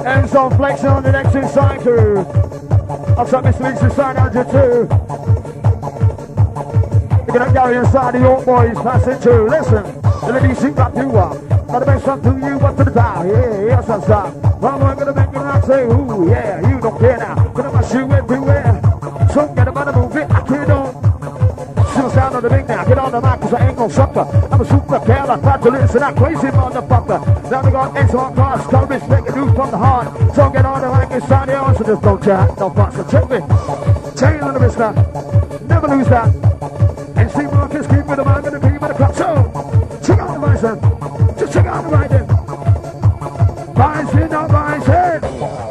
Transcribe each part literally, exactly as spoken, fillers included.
M's on flexing on the next inside crew. Outside Mister Weeks inside one hundred two. We're gonna go inside the York boys, passing through. Listen, let me see what you want. Gotta make something to you, what to the town. Yeah, yes, I'm sorry. Well, I'm gonna make it and say, ooh, yeah, you don't care now. Gonna mash you everywhere. So get about to move it, I can't on. Still sound on the big now, get on the mic, cause I ain't no sucker. I'm a super cat, I try to listen, I'm crazy motherfucker. Now we got excellent cars, come respect the news from the heart. So get on the mic inside the arms, so just don't chat, don't fuss, so check me. Chain on the wrist now, never lose that. And see Marcus, keep with the mind, and the people of the club. So, check out the vice then, just check out the right then. Vice in, not vice in.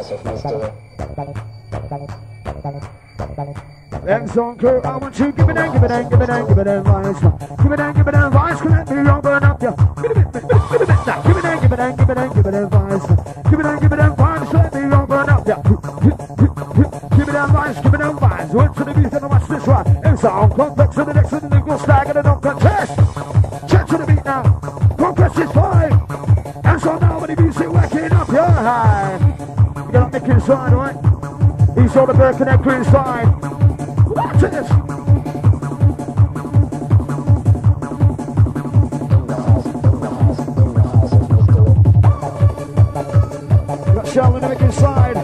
Legs on crew, I want you, give it in, give it in, give it in, give it in, vice. Give it in, give it in, vice, can let me wrong, burn up ya. Give it in, give it in, give it in, give it in, give it in, give it in, vice. Give it in, give it in, vice, let me wrong, burn up ya. Give it in, vice, give it in, vice. Went to the beat and watch this one. It's on complex and the next one, the go stagger and don't contest. Check to the beat now. Complex is fine. And so now when the music working up your high. You got Mick inside, right? He's on the Birkenhead crew inside. Watch this! Got Sheldon Mick inside.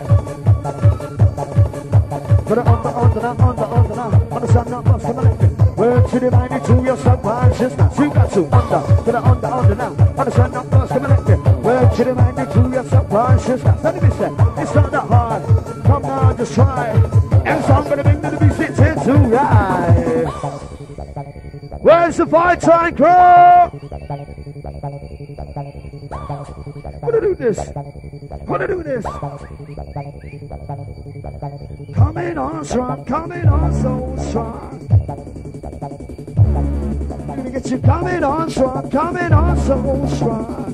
Put it on the, on the, on the, on the, on the, on the sun, not lost, come on, let me. Word to the mind, to your subconsciousness. You got to under, put it on the, on the, now. On the sun, not lost, come on, let me. Word to the mind, to your subconsciousness. Let me say, it's not that hard. Come on, just try. And so I'm gonna bring the beat sits into right. Where's the fight time crew? Wanna do this? Wanna do this? Coming on strong, coming on so strong. Gonna get you coming on strong, coming on so strong.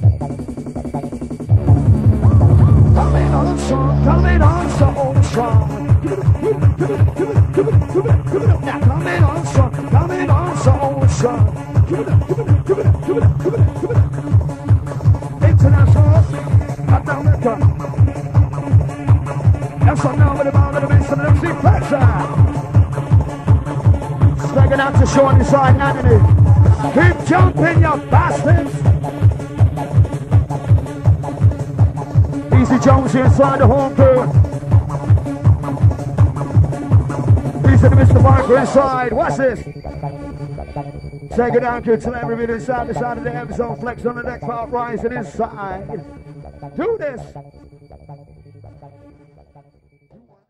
Coming on strong, coming on so strong. Now coming on strong, coming on so strong. International, hot down liquor. That's what now with the ball of the bass and the M C pressure. Staggering out to Sean inside Anthony. Keep jumping, you bastards. Easy Jones inside the home crew. Easy to Mister Parker inside. What's this? Take it down, kids. Let everybody inside the side of the M zone. Flex on the next part. Rise it inside. Do this.